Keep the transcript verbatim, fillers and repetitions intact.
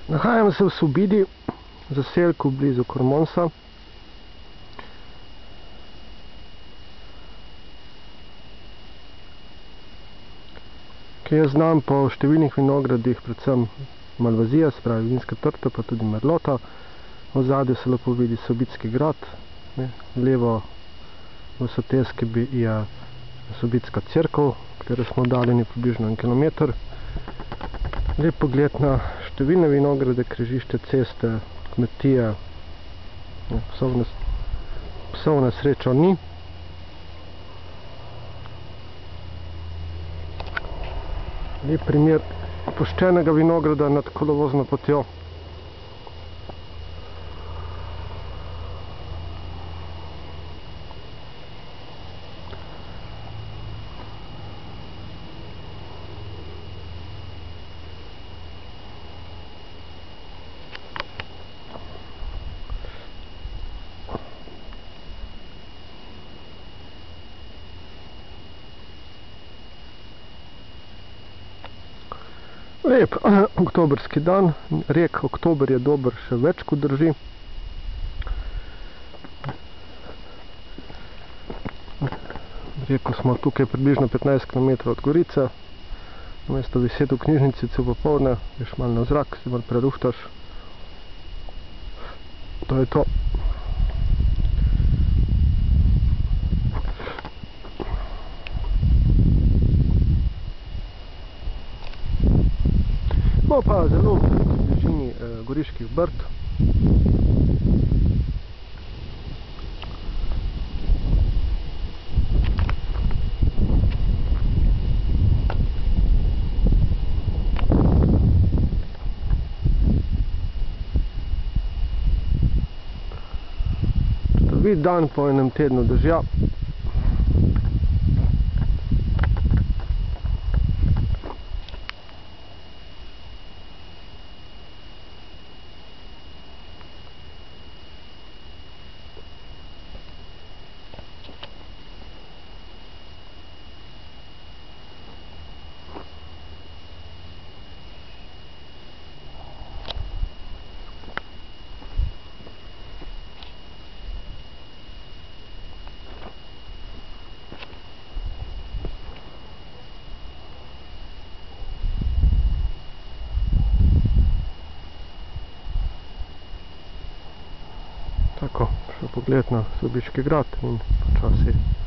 Nahajam se v Sobidi, zaselku blizu Kormonsa. Ki je znan po številnih vinogradih, predvsem Malvazija, se pravi vinska trta, pa tudi Merlota. V ozadju se lepo vidi Sobidski grad, ne. Levo v soteski je Sobidska cerkev, katero smo oddaljeni približno en kilometer. Lep pogled na številne vinograde, križišče ceste, kmetije. Psov na, psov na srečo ni. Lep primer opuščenega vinograda nad kolovozno potjo. Lep oktobrski dan, rek oktober je dober, še več kot drži. Rekel smo tukaj približno petnajst kilometrov od Gorice. Namesto viseti v knjižnici cel popoldne, greš malo na zrak, si malo preruhtaš. To je to. Smo pa zelo v bližini eh, Goriških brd. Čudovit dan po enem tednu dežja. Tako, še pogled na Sobiški grad in počasi